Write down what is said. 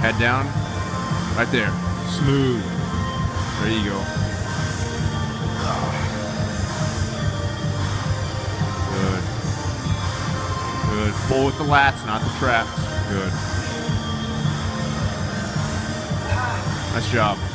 Head down. Right there. Smooth. There you go. Good. Good. Pull with the lats, not the traps. Good. Nice job.